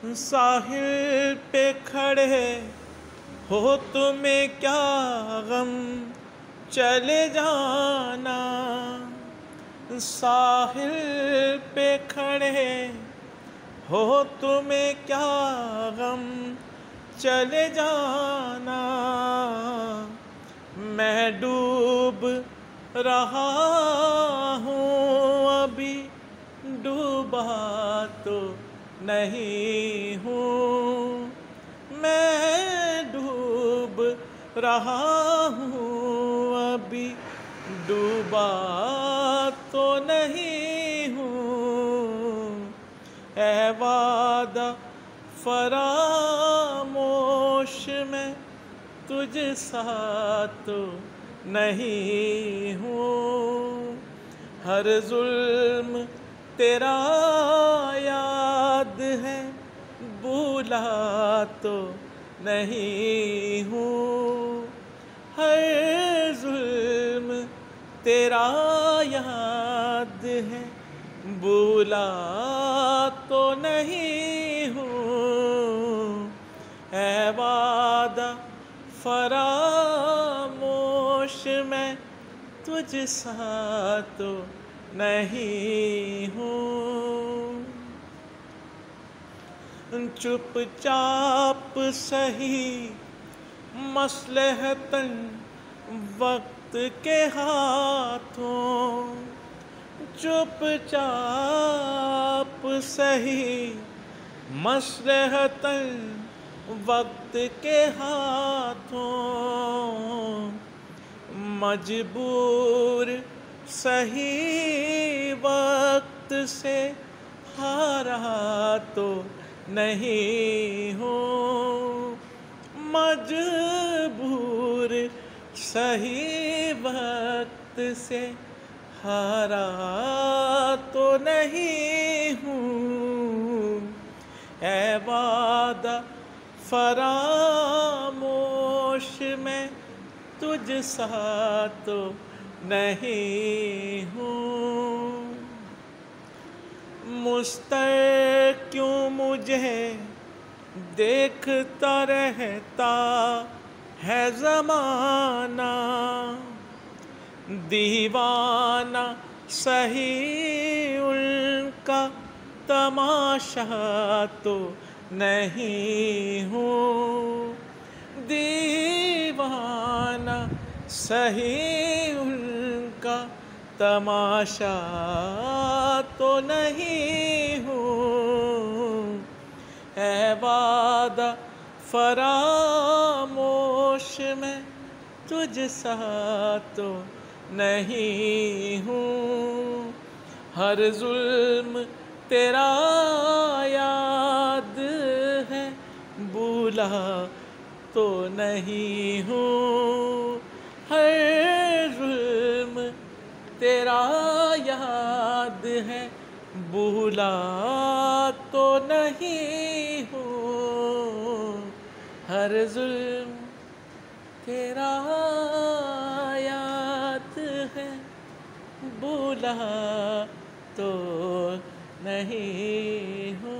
साहिल पे खड़े हो तुम्हें क्या गम, चले जाना। साहिल पे खड़े हो तुम्हें क्या गम, चले जाना। मैं डूब रहा हूँ अभी, डूबा तो नहीं हूँ। मैं डूब रहा हूँ अभी, डूबा तो नहीं हूँ। ऐ वादा फरामोश मैं तुझ सा तो नहीं हूँ। हर जुल्म तेरा याद है, भूला तो नहीं हूँ। हर जुल्म तेरा याद है, भूला तो नहीं हूँ। ऐ वादा फरामोश मैं तुझ सा तो नहीं हूँ। चुपचाप सही मसलहतन वक्त के हाथों, चुपचाप सही मसलहतन वक्त के हाथों। मजबूर सही वक्त से हारा तो नहीं हूँ। मजबूर सही वक्त से हारा तो नहीं हूँ। ऐ वादा फरामोश मैं तुझ सा तो नहीं हूँ। मुस्तर क्यों मुझे देखता रहता है ज़माना, दीवाना सही उनका तमाशा तो नहीं हूँ। दीवाना सही उनका तमाशा तो नहीं हूँ। ऐ वादा फरामोश मैं तुझ सा तो नहीं हूँ। हर जुल्म तेरा याद है, भूला तो नहीं हूँ। हर जुल्म तेरा याद है, भूला तो नहीं हूँ। हर जुल्म तेरा याद है, भूला तो नहीं हूँ।